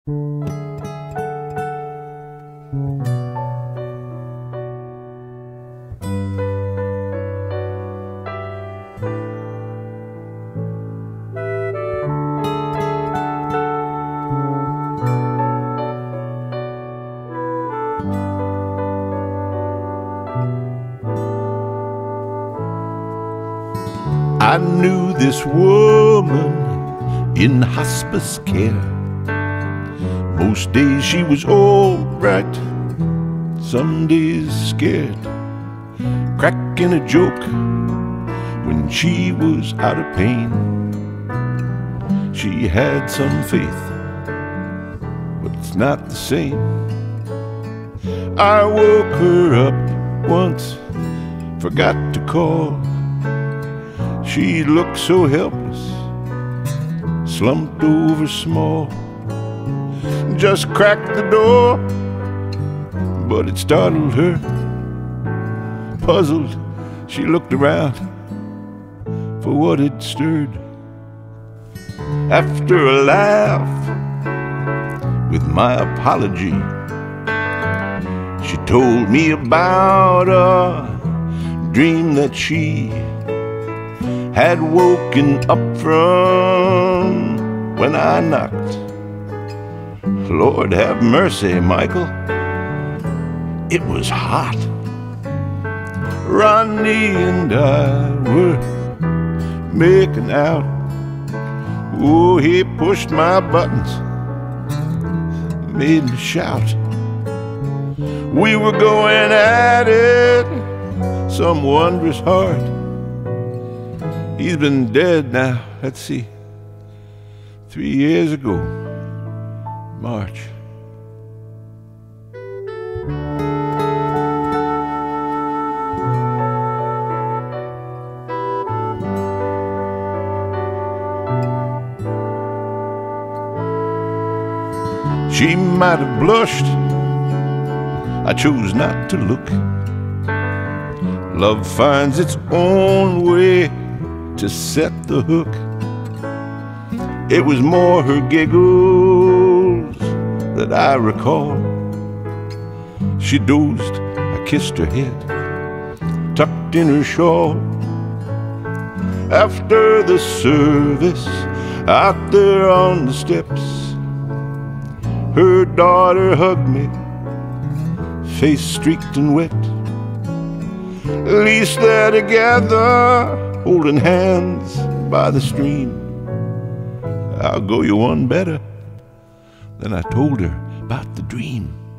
I knew this woman in hospice care. Most days she was all right, some days scared, cracking a joke when she was out of pain. She had some faith, but it's not the same. I woke her up once, forgot to call. She looked so helpless, slumped over small. Just cracked the door, but it startled her. Puzzled, she looked around for what had stirred. After a laugh with my apology, she told me about a dream that she had woken up from when I knocked. Lord have mercy, Michael, it was hot. Ronnie and I were making out. Oh, he pushed my buttons, made me shout. We were going at it some wondrous hard. He's been dead now, let's see, 3 years ago, March. She might have blushed, I chose not to look. Love finds its own way to set the hook. It was more her giggles that I recall. She dozed, I kissed her head, tucked in her shawl. After the service, out there on the steps, her daughter hugged me, face streaked and wet. At least they're together, holding hands by the stream. I'll go you one better. Then I told her about the dream.